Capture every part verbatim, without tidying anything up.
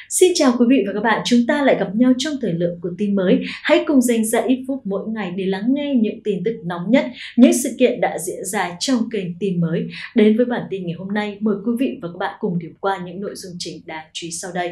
Xin chào quý vị và các bạn, chúng ta lại gặp nhau trong thời lượng của tin mới. Hãy cùng dành ra ít phút mỗi ngày để lắng nghe những tin tức nóng nhất, những sự kiện đã diễn ra trong kênh tin mới. Đến với bản tin ngày hôm nay, mời quý vị và các bạn cùng điểm qua những nội dung chính đáng chú ý sau đây.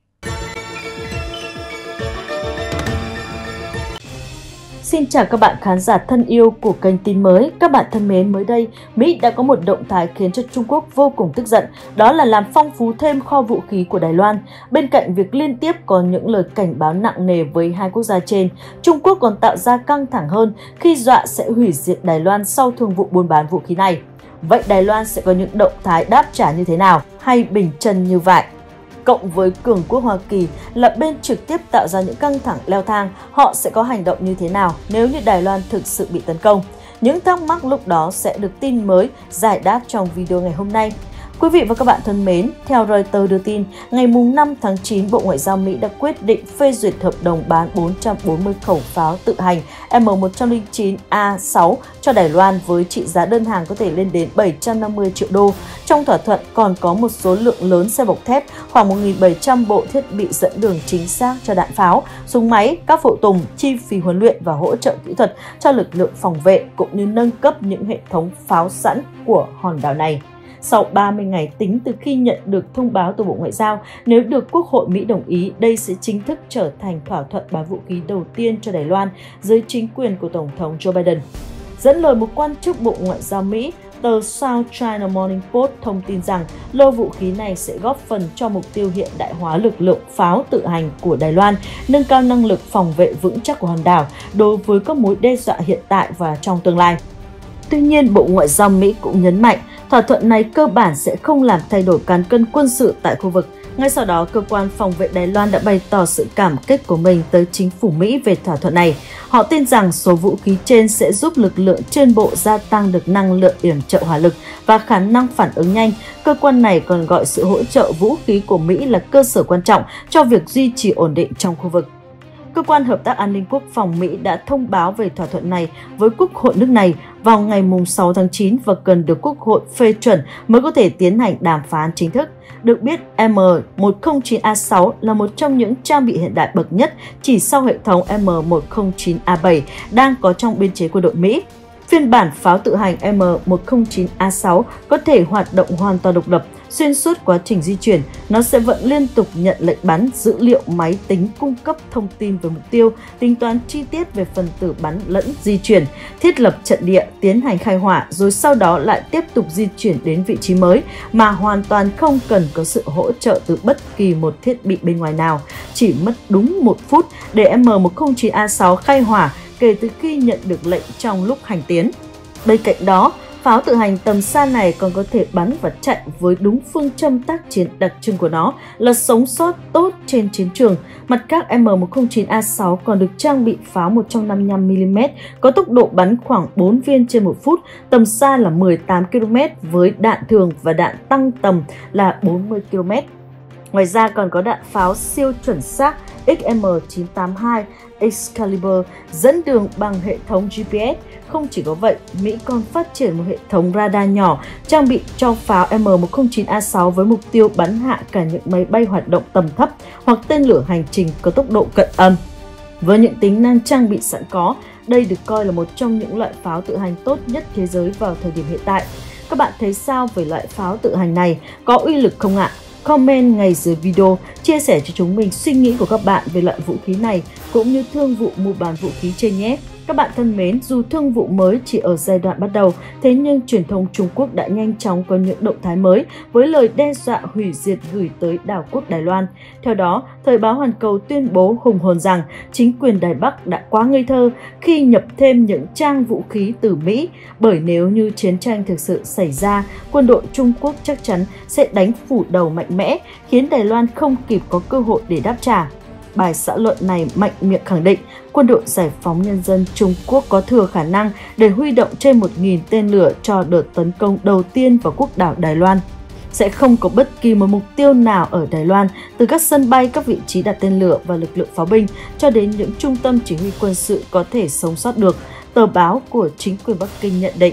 Xin chào các bạn khán giả thân yêu của kênh tin mới. Các bạn thân mến, mới đây, Mỹ đã có một động thái khiến cho Trung Quốc vô cùng tức giận, đó là làm phong phú thêm kho vũ khí của Đài Loan. Bên cạnh việc liên tiếp có những lời cảnh báo nặng nề với hai quốc gia trên, Trung Quốc còn tạo ra căng thẳng hơn khi dọa sẽ hủy diệt Đài Loan sau thương vụ buôn bán vũ khí này. Vậy Đài Loan sẽ có những động thái đáp trả như thế nào hay bình chân như vậy? Cộng với cường quốc Hoa Kỳ là bên trực tiếp tạo ra những căng thẳng leo thang, họ sẽ có hành động như thế nào nếu như Đài Loan thực sự bị tấn công? Những thắc mắc lúc đó sẽ được tin mới giải đáp trong video ngày hôm nay. Quý vị và các bạn thân mến, theo Reuters đưa tin, ngày năm tháng chín, Bộ Ngoại giao Mỹ đã quyết định phê duyệt hợp đồng bán bốn trăm bốn mươi khẩu pháo tự hành M một không chín A sáu cho Đài Loan với trị giá đơn hàng có thể lên đến bảy trăm năm mươi triệu đô. Trong thỏa thuận còn có một số lượng lớn xe bọc thép, khoảng một nghìn bảy trăm bộ thiết bị dẫn đường chính xác cho đạn pháo, súng máy, các phụ tùng, chi phí huấn luyện và hỗ trợ kỹ thuật cho lực lượng phòng vệ cũng như nâng cấp những hệ thống pháo sẵn của hòn đảo này. Sau ba mươi ngày tính từ khi nhận được thông báo từ Bộ Ngoại giao, nếu được Quốc hội Mỹ đồng ý, đây sẽ chính thức trở thành thỏa thuận bán vũ khí đầu tiên cho Đài Loan dưới chính quyền của Tổng thống Joe Biden. Dẫn lời một quan chức Bộ Ngoại giao Mỹ, tờ South China Morning Post thông tin rằng lô vũ khí này sẽ góp phần cho mục tiêu hiện đại hóa lực lượng pháo tự hành của Đài Loan, nâng cao năng lực phòng vệ vững chắc của hòn đảo đối với các mối đe dọa hiện tại và trong tương lai. Tuy nhiên, Bộ Ngoại giao Mỹ cũng nhấn mạnh thỏa thuận này cơ bản sẽ không làm thay đổi cán cân quân sự tại khu vực. Ngay sau đó, cơ quan phòng vệ Đài Loan đã bày tỏ sự cảm kích của mình tới chính phủ Mỹ về thỏa thuận này. Họ tin rằng số vũ khí trên sẽ giúp lực lượng trên bộ gia tăng được năng lượng yểm trợ hỏa lực và khả năng phản ứng nhanh. Cơ quan này còn gọi sự hỗ trợ vũ khí của Mỹ là cơ sở quan trọng cho việc duy trì ổn định trong khu vực. Cơ quan Hợp tác An ninh Quốc phòng Mỹ đã thông báo về thỏa thuận này với Quốc hội nước này vào ngày sáu tháng chín và cần được Quốc hội phê chuẩn mới có thể tiến hành đàm phán chính thức. Được biết, M một không chín A sáu là một trong những trang bị hiện đại bậc nhất chỉ sau hệ thống M một không chín A bảy đang có trong biên chế quân đội Mỹ. Phiên bản pháo tự hành M một không chín A sáu có thể hoạt động hoàn toàn độc lập. Xuyên suốt quá trình di chuyển, nó sẽ vẫn liên tục nhận lệnh bắn, dữ liệu máy tính cung cấp thông tin về mục tiêu, tính toán chi tiết về phần tử bắn lẫn di chuyển, thiết lập trận địa, tiến hành khai hỏa, rồi sau đó lại tiếp tục di chuyển đến vị trí mới mà hoàn toàn không cần có sự hỗ trợ từ bất kỳ một thiết bị bên ngoài nào. Chỉ mất đúng một phút để M một không chín A sáu khai hỏa kể từ khi nhận được lệnh trong lúc hành tiến. Bên cạnh đó, pháo tự hành tầm xa này còn có thể bắn và chạy với đúng phương châm tác chiến đặc trưng của nó là sống sót tốt trên chiến trường. Mặt khác, M một không chín A sáu còn được trang bị pháo một trăm năm mươi lăm mi li mét có tốc độ bắn khoảng bốn viên trên một phút, tầm xa là mười tám ki lô mét với đạn thường và đạn tăng tầm là bốn mươi ki lô mét. Ngoài ra còn có đạn pháo siêu chuẩn xác X M chín tám hai Excalibur dẫn đường bằng hệ thống G P S. Không chỉ có vậy, Mỹ còn phát triển một hệ thống radar nhỏ trang bị cho pháo M một không chín A sáu với mục tiêu bắn hạ cả những máy bay hoạt động tầm thấp hoặc tên lửa hành trình có tốc độ cận âm. Với những tính năng trang bị sẵn có, đây được coi là một trong những loại pháo tự hành tốt nhất thế giới vào thời điểm hiện tại. Các bạn thấy sao về loại pháo tự hành này? Có uy lực không ạ? Comment ngay dưới video, chia sẻ cho chúng mình suy nghĩ của các bạn về loại vũ khí này cũng như thương vụ mua bán vũ khí trên nhé. Các bạn thân mến, dù thương vụ mới chỉ ở giai đoạn bắt đầu, thế nhưng truyền thông Trung Quốc đã nhanh chóng có những động thái mới với lời đe dọa hủy diệt gửi tới đảo quốc Đài Loan. Theo đó, Thời báo Hoàn Cầu tuyên bố hùng hồn rằng chính quyền Đài Bắc đã quá ngây thơ khi nhập thêm những trang vũ khí từ Mỹ, bởi nếu như chiến tranh thực sự xảy ra, quân đội Trung Quốc chắc chắn sẽ đánh phủ đầu mạnh mẽ, khiến Đài Loan không kịp có cơ hội để đáp trả. Bài xã luận này mạnh miệng khẳng định quân đội Giải phóng Nhân dân Trung Quốc có thừa khả năng để huy động trên một nghìn tên lửa cho đợt tấn công đầu tiên vào quốc đảo Đài Loan. Sẽ không có bất kỳ một mục tiêu nào ở Đài Loan, từ các sân bay, các vị trí đặt tên lửa và lực lượng pháo binh cho đến những trung tâm chỉ huy quân sự có thể sống sót được, tờ báo của chính quyền Bắc Kinh nhận định.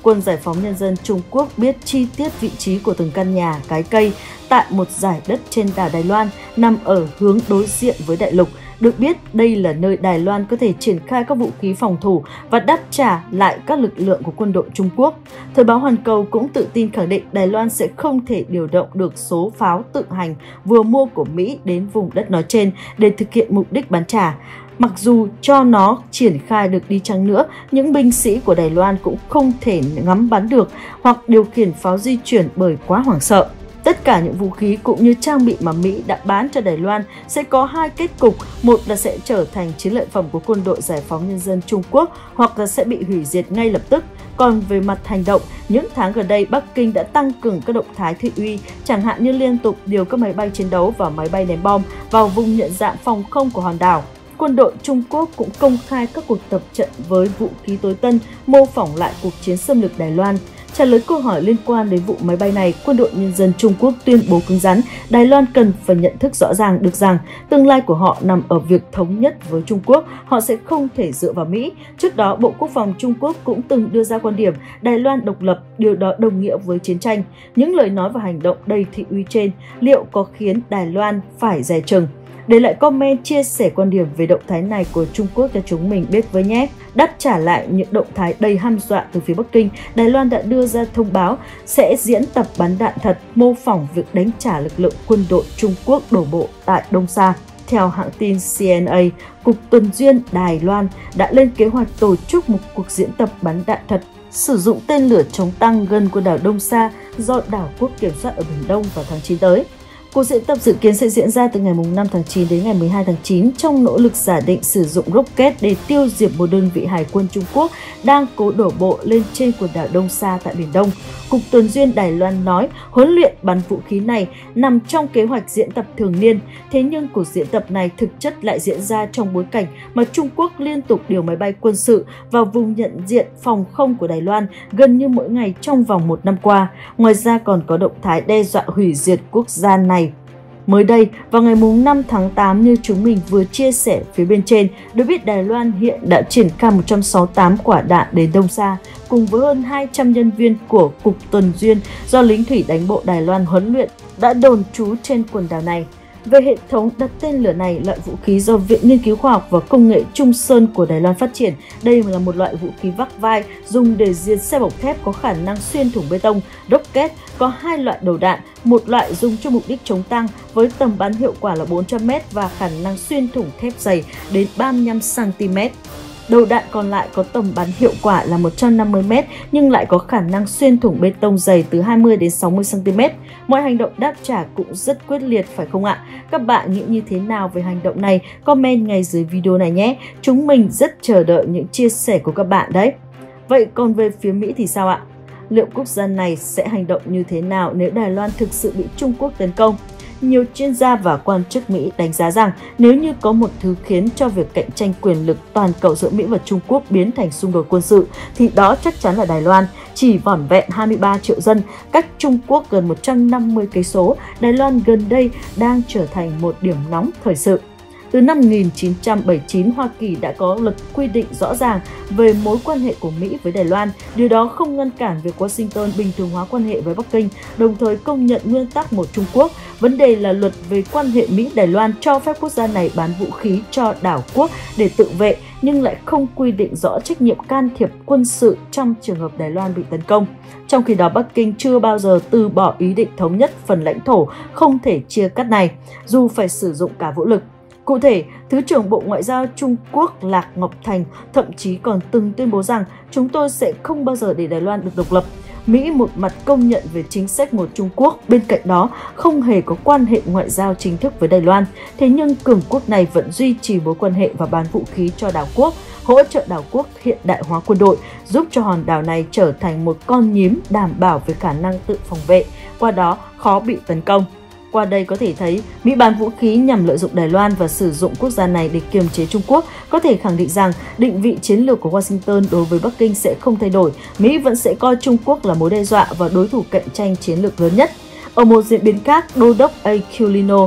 Quân Giải phóng Nhân dân Trung Quốc biết chi tiết vị trí của từng căn nhà, cái cây tại một dải đất trên đảo Đài Loan nằm ở hướng đối diện với đại lục. Được biết, đây là nơi Đài Loan có thể triển khai các vũ khí phòng thủ và đáp trả lại các lực lượng của quân đội Trung Quốc. Thời báo Hoàn Cầu cũng tự tin khẳng định Đài Loan sẽ không thể điều động được số pháo tự hành vừa mua của Mỹ đến vùng đất nói trên để thực hiện mục đích bắn trả. Mặc dù cho nó triển khai được đi chăng nữa, những binh sĩ của Đài Loan cũng không thể ngắm bắn được hoặc điều khiển pháo di chuyển bởi quá hoảng sợ. Tất cả những vũ khí cũng như trang bị mà Mỹ đã bán cho Đài Loan sẽ có hai kết cục, một là sẽ trở thành chiến lợi phẩm của Quân đội Giải phóng Nhân dân Trung Quốc hoặc là sẽ bị hủy diệt ngay lập tức. Còn về mặt hành động, những tháng gần đây Bắc Kinh đã tăng cường các động thái thị uy, chẳng hạn như liên tục điều các máy bay chiến đấu và máy bay ném bom vào vùng nhận dạng phòng không của hòn đảo. Quân đội Trung Quốc cũng công khai các cuộc tập trận với vũ khí tối tân, mô phỏng lại cuộc chiến xâm lược Đài Loan. Trả lời câu hỏi liên quan đến vụ máy bay này, Quân đội Nhân dân Trung Quốc tuyên bố cứng rắn Đài Loan cần phải nhận thức rõ ràng được rằng tương lai của họ nằm ở việc thống nhất với Trung Quốc, họ sẽ không thể dựa vào Mỹ. Trước đó, Bộ Quốc phòng Trung Quốc cũng từng đưa ra quan điểm Đài Loan độc lập, điều đó đồng nghĩa với chiến tranh. Những lời nói và hành động đầy thị uy trên liệu có khiến Đài Loan phải dè chừng? Để lại comment chia sẻ quan điểm về động thái này của Trung Quốc cho chúng mình biết với nhé. Đáp trả lại những động thái đầy hăm dọa từ phía Bắc Kinh, Đài Loan đã đưa ra thông báo sẽ diễn tập bắn đạn thật, mô phỏng việc đánh trả lực lượng quân đội Trung Quốc đổ bộ tại Đông Sa. Theo hãng tin C N A, Cục Tuần duyên Đài Loan đã lên kế hoạch tổ chức một cuộc diễn tập bắn đạn thật sử dụng tên lửa chống tăng gần quần đảo Đông Sa do đảo quốc kiểm soát ở Biển Đông vào tháng chín tới. Cuộc diễn tập dự kiến sẽ diễn ra từ ngày năm tháng chín đến ngày mười hai tháng chín trong nỗ lực giả định sử dụng rocket để tiêu diệt một đơn vị hải quân Trung Quốc đang cố đổ bộ lên trên quần đảo Đông Sa tại Biển Đông. Cục Tuần duyên Đài Loan nói huấn luyện bắn vũ khí này nằm trong kế hoạch diễn tập thường niên, thế nhưng cuộc diễn tập này thực chất lại diễn ra trong bối cảnh mà Trung Quốc liên tục điều máy bay quân sự vào vùng nhận diện phòng không của Đài Loan gần như mỗi ngày trong vòng một năm qua. Ngoài ra còn có động thái đe dọa hủy diệt quốc gia này. Mới đây, vào ngày năm tháng tám như chúng mình vừa chia sẻ phía bên trên, được biết Đài Loan hiện đã triển khai một trăm sáu mươi tám quả đạn đến Đông Sa, cùng với hơn hai trăm nhân viên của Cục Tuần duyên do lính thủy đánh bộ Đài Loan huấn luyện đã đồn trú trên quần đảo này. Về hệ thống đặt tên lửa này, loại vũ khí do Viện Nghiên cứu Khoa học và Công nghệ Trung Sơn của Đài Loan phát triển. Đây là một loại vũ khí vác vai dùng để diệt xe bọc thép có khả năng xuyên thủng bê tông. Rocket có hai loại đầu đạn, một loại dùng cho mục đích chống tăng với tầm bắn hiệu quả là bốn trăm mét và khả năng xuyên thủng thép dày đến ba mươi lăm xăng ti mét. Đầu đạn còn lại có tầm bắn hiệu quả là một trăm năm mươi mét nhưng lại có khả năng xuyên thủng bê tông dày từ hai mươi đến sáu mươi xăng ti mét. Mọi hành động đáp trả cũng rất quyết liệt phải không ạ? Các bạn nghĩ như thế nào về hành động này? Comment ngay dưới video này nhé. Chúng mình rất chờ đợi những chia sẻ của các bạn đấy. Vậy còn về phía Mỹ thì sao ạ? Liệu quốc gia này sẽ hành động như thế nào nếu Đài Loan thực sự bị Trung Quốc tấn công? Nhiều chuyên gia và quan chức Mỹ đánh giá rằng nếu như có một thứ khiến cho việc cạnh tranh quyền lực toàn cầu giữa Mỹ và Trung Quốc biến thành xung đột quân sự, thì đó chắc chắn là Đài Loan. Chỉ vỏn vẹn hai mươi ba triệu dân, cách Trung Quốc gần một trăm năm mươi cây số, Đài Loan gần đây đang trở thành một điểm nóng thời sự. Từ năm một nghìn chín trăm bảy mươi chín, Hoa Kỳ đã có luật quy định rõ ràng về mối quan hệ của Mỹ với Đài Loan. Điều đó không ngăn cản việc Washington bình thường hóa quan hệ với Bắc Kinh, đồng thời công nhận nguyên tắc một Trung Quốc. Vấn đề là luật về quan hệ Mỹ-Đài Loan cho phép quốc gia này bán vũ khí cho đảo quốc để tự vệ, nhưng lại không quy định rõ trách nhiệm can thiệp quân sự trong trường hợp Đài Loan bị tấn công. Trong khi đó, Bắc Kinh chưa bao giờ từ bỏ ý định thống nhất phần lãnh thổ không thể chia cắt này, dù phải sử dụng cả vũ lực. Cụ thể, Thứ trưởng Bộ Ngoại giao Trung Quốc Lạc Ngọc Thành thậm chí còn từng tuyên bố rằng chúng tôi sẽ không bao giờ để Đài Loan được độc lập. Mỹ một mặt công nhận về chính sách một Trung Quốc, bên cạnh đó không hề có quan hệ ngoại giao chính thức với Đài Loan. Thế nhưng cường quốc này vẫn duy trì mối quan hệ và bán vũ khí cho đảo quốc, hỗ trợ đảo quốc hiện đại hóa quân đội, giúp cho hòn đảo này trở thành một con nhím đảm bảo về khả năng tự phòng vệ, qua đó khó bị tấn công. Qua đây có thể thấy, Mỹ bán vũ khí nhằm lợi dụng Đài Loan và sử dụng quốc gia này để kiềm chế Trung Quốc. Có thể khẳng định rằng định vị chiến lược của Washington đối với Bắc Kinh sẽ không thay đổi. Mỹ vẫn sẽ coi Trung Quốc là mối đe dọa và đối thủ cạnh tranh chiến lược lớn nhất. Ở một diễn biến khác, Đô đốc Aquilino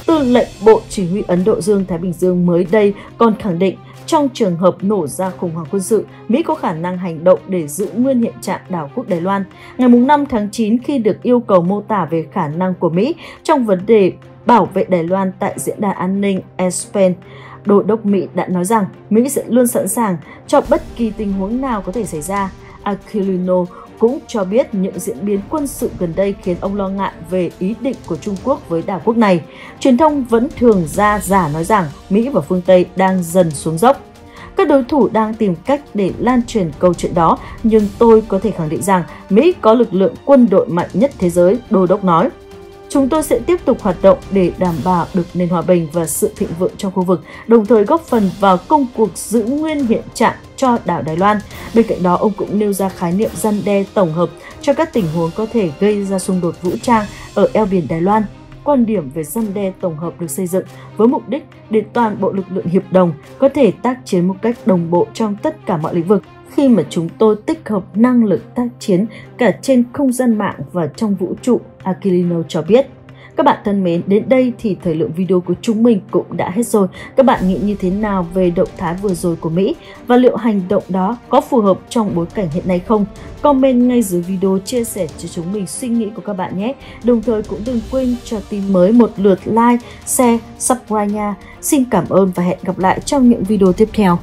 Tư lệnh Bộ Chỉ huy Ấn Độ Dương-Thái Bình Dương mới đây còn khẳng định trong trường hợp nổ ra khủng hoảng quân sự, Mỹ có khả năng hành động để giữ nguyên hiện trạng đảo quốc Đài Loan. Ngày năm tháng chín, khi được yêu cầu mô tả về khả năng của Mỹ trong vấn đề bảo vệ Đài Loan tại Diễn đàn An ninh Aspen, Đô đốc Mỹ đã nói rằng Mỹ sẽ luôn sẵn sàng cho bất kỳ tình huống nào có thể xảy ra. Aquilino cũng cho biết những diễn biến quân sự gần đây khiến ông lo ngại về ý định của Trung Quốc với đảo quốc này. Truyền thông vẫn thường ra giả nói rằng Mỹ và phương Tây đang dần xuống dốc. Các đối thủ đang tìm cách để lan truyền câu chuyện đó, nhưng tôi có thể khẳng định rằng Mỹ có lực lượng quân đội mạnh nhất thế giới, Đô đốc nói. Chúng tôi sẽ tiếp tục hoạt động để đảm bảo được nền hòa bình và sự thịnh vượng trong khu vực, đồng thời góp phần vào công cuộc giữ nguyên hiện trạng cho đảo Đài Loan. Bên cạnh đó, ông cũng nêu ra khái niệm răn đe tổng hợp cho các tình huống có thể gây ra xung đột vũ trang ở eo biển Đài Loan. Quan điểm về răn đe tổng hợp được xây dựng với mục đích để toàn bộ lực lượng hiệp đồng có thể tác chiến một cách đồng bộ trong tất cả mọi lĩnh vực, khi mà chúng tôi tích hợp năng lực tác chiến cả trên không gian mạng và trong vũ trụ, Aquilino cho biết. Các bạn thân mến, đến đây thì thời lượng video của chúng mình cũng đã hết rồi. Các bạn nghĩ như thế nào về động thái vừa rồi của Mỹ và liệu hành động đó có phù hợp trong bối cảnh hiện nay không? Comment ngay dưới video chia sẻ cho chúng mình suy nghĩ của các bạn nhé. Đồng thời cũng đừng quên cho tin mới một lượt like, share, subscribe nha. Xin cảm ơn và hẹn gặp lại trong những video tiếp theo.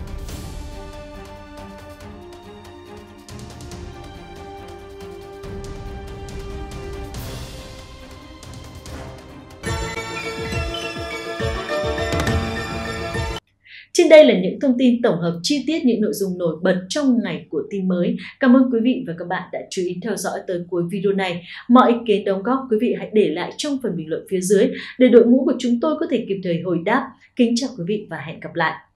Trên đây là những thông tin tổng hợp chi tiết những nội dung nổi bật trong ngày của tin mới. Cảm ơn quý vị và các bạn đã chú ý theo dõi tới cuối video này. Mọi ý kiến đóng góp quý vị hãy để lại trong phần bình luận phía dưới để đội ngũ của chúng tôi có thể kịp thời hồi đáp. Kính chào quý vị và hẹn gặp lại.